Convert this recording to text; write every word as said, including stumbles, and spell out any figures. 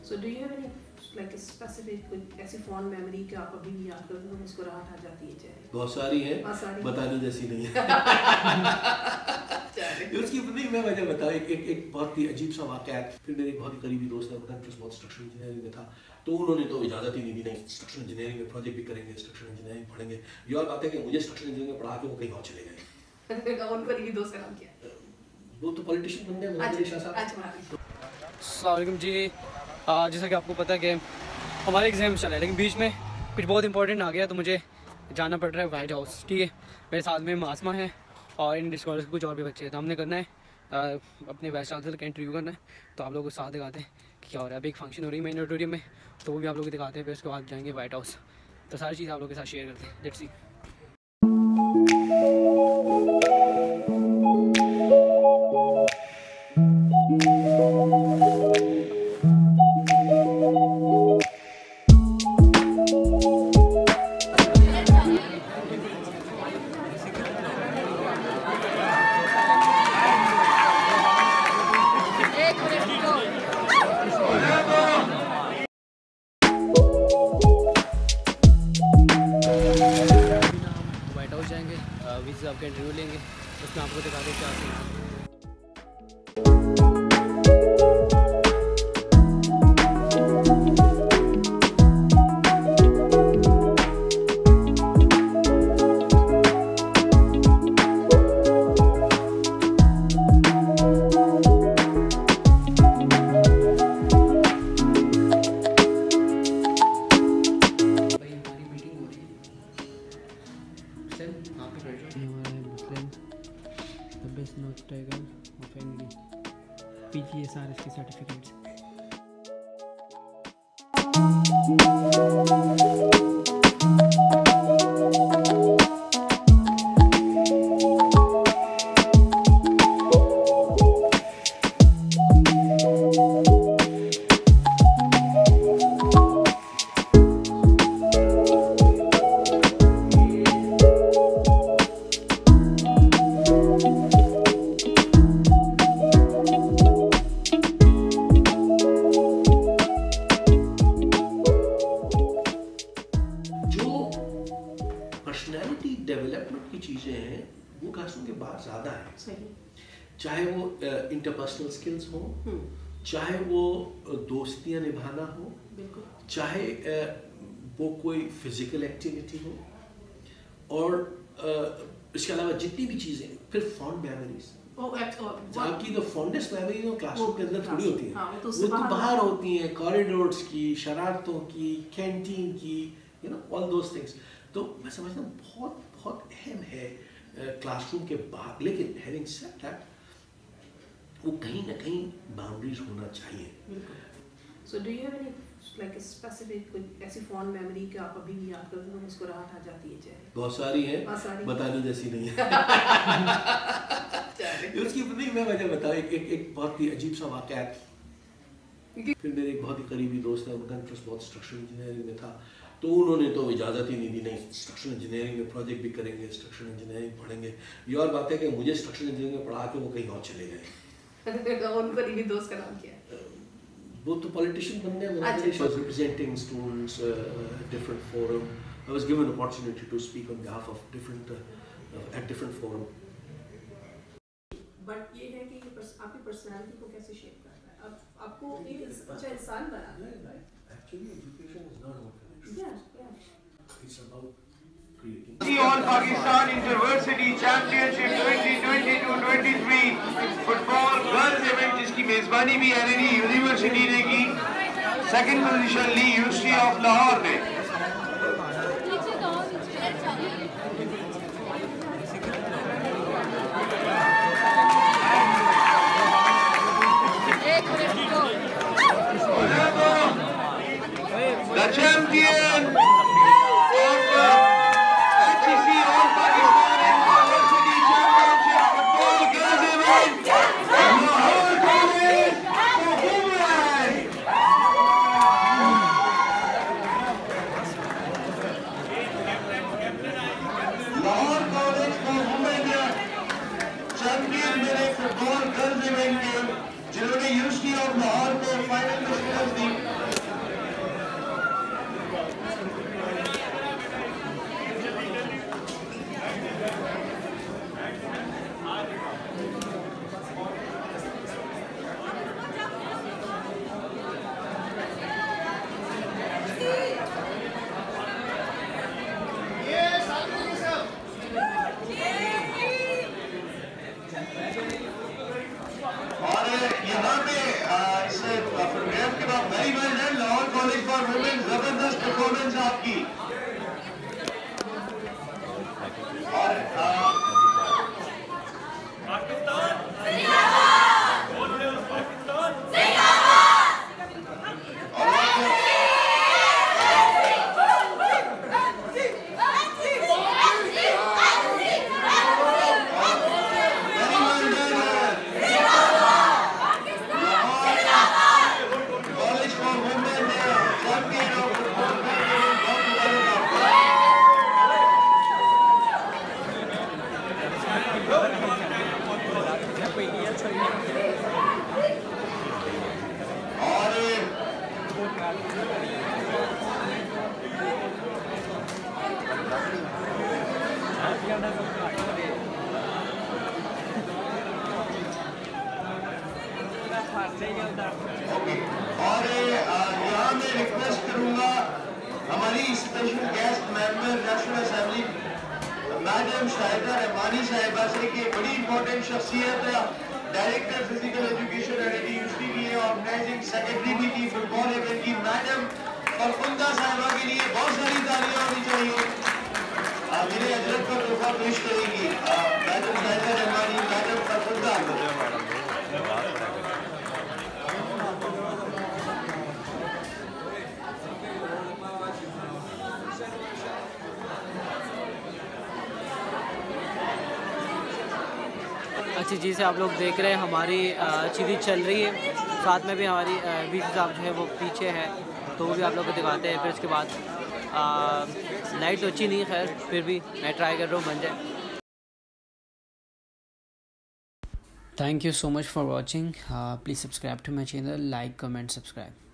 So do you have any like a specific कोई ऐसी fond memory कि आप अभी भी याद करते हो मुस्कुराहट आ जाती है चेहरे? बहुत सारी हैं, बताने जैसी नहीं है। उसकी नहीं मैं वजह बताऊँ एक एक एक बहुत ही अजीब सा वाक़या है। फिर मेरे एक बहुत ही करीबी दोस्त है, उनका इंटरेस्ट बहुत स्ट्रक्चरल इंजीनियरिंग में था, तो उन्होंने तो इजाज़त ही नहीं दी, नहीं स्ट्रक्चरल इंजीनियरिंग में प्रोजेक्ट भी करेंगे, स्ट्रक्चरल इंजीनियरिंग पढ़ेंगे। ये और बात है कि मुझे स्ट्रक्चरल इंजीनियरिंग में पढ़ा के वो कहीं और चले गए। उन करीबी दोस्त का नाम क्या है? वो तो पॉलिटिशियन बन गए, मुनाज़िर शाह साहब। अस्सलाम वालेकुम जी, जैसा कि आपको पता है कि हमारे एग्ज़ाम चल रहे हैं, लेकिन बीच में कुछ बहुत इंपॉर्टेंट आ गया तो मुझे जाना पड़ रहा है वाइट हाउस। ठीक है, मेरे साथ में मासमा है और इन कॉलेज के कुछ और भी बच्चे हैं, तो हमने करना है आ, अपने वाइस चांसलर का इंटरव्यू करना है। तो आप लोगों को साथ दिखाते हैं कि क्या हो रहा है। अभी एक फंक्शन हो रही है मेन ऑडिटोरियम में, तो वो भी आप लोग को दिखाते हैं। फिर उसके बाद जाएंगे वाइट हाउस, तो सारी चीज़ आप लोगों के साथ शेयर करते हैं। Let's see. जाएंगे वीज़ा आपका इंटरव्यू लेंगे, उसमें आपको दिखा दें क्या scene. P G S R S की सर्टिफिकेट्स। पर्सनैलिटी डेवलपमेंट की चीज़ें हैं वो क्लासरूम के बाहर ज़्यादा है। सही। चाहे वो इंटरपर्सनल स्किल्स हो, चाहे वो दोस्तियाँ निभाना हो, चाहे uh, वो कोई फिजिकल एक्टिविटी हो, और uh, इसके अलावा जितनी भी चीज़ें, फिर फॉन्ड मेमोरीज। आपकी तो फॉन्डेस्ट मेमोरी वो क्लासरूम के अंदर थोड़ी होती है, वो तो बाहर होती हैं, कॉरिडोर्स की, शरारतों की, कैंटीन की, you know all those things. तो मैं समझता हूँ बहुत बहुत अहम है क्लासरूम के बाहर, लेकिन हैविंग सेड दैट वो कहीं ना कहीं बाउंड्रीज होना चाहिए। So do you have any like a specific कोई ऐसी फॉन्ड मेमोरी कि आप अभी भी याद करते हो मुस्कुराहट आ जाती है चेहरे? बहुत सारी हैं, बताने जैसी नहीं है। उसकी नहीं मैं वजह बताऊँ एक एक एक बहुत ही अजीब सा वाक़या है। फिर मेरे एक बहुत ही करीबी दोस्त है, उनका इंटरेस्ट बहुत स्ट्रक्चरल इंजीनियरिंग में था, तो उन्होंने तो इजाज़त ही नहीं दी, नहीं स्ट्रक्चरल इंजीनियरिंग में प्रोजेक्ट भी करेंगे, स्ट्रक्चरल इंजीनियरिंग पढ़ेंगे। ये और बात है कि मुझे स्ट्रक्चरल इंजीनियरिंग में पढ़ा के वो कहीं और चले गए। उन करीबी दोस्त का नाम क्या है? वो तो पॉलिटिशियन बन गए, Munazir Shah Sahab, representing students different forum. I was given opportunity to speak on behalf of different at different forum. But ये है कि आपकी पर्सनालिटी को कैसे शेप करता है? अब आपको एक अच्छा इंसान बनाना है। Actually education is not about Yeah, yeah. It's about creating. The All Pakistan Interversity Championship twenty twenty-two twenty-three football girls event जिसकी मेजबानी भी एन एन ई यूनिवर्सिटी ने की, सेकंड पोजीशन ली यूनिवर्सिटी ऑफ लाहौर ने। The champion of the H E C All Pakistan Interversity Championship Football Girls Event, Lahore College, Muhammad. की। और और यहाँ मैं रिक्वेस्ट करूँगा हमारी special guest member national assembly madam Shahida Rahmani Sahiba से कि बड़ी इंपॉर्टेंट शख्सियत है, director physical education and university की है, ऑर्गेनाइजिंग सेक्रेटरी भी की फुटबॉल इवेंट की मैडम फरफुंदा साहिबा के लिए बहुत सारी तालियां होनी चाहिए। मेरे हजरत को तोहफा पेश करेगी मैडम शाहिदा रहमानी, मैडम फरफुंदा। अच्छी चीज़ है, आप लोग देख रहे हैं हमारी चीज़ें चल रही है, साथ में भी हमारी बीच साहब जो है वो पीछे है, तो वो भी आप लोग को दिखाते हैं। फिर उसके बाद लाइट तो अच्छी नहीं है, खैर फिर भी मैं ट्राई कर रहा हूँ बन जाए। Thank you so much for watching, please subscribe to my channel, like comment subscribe.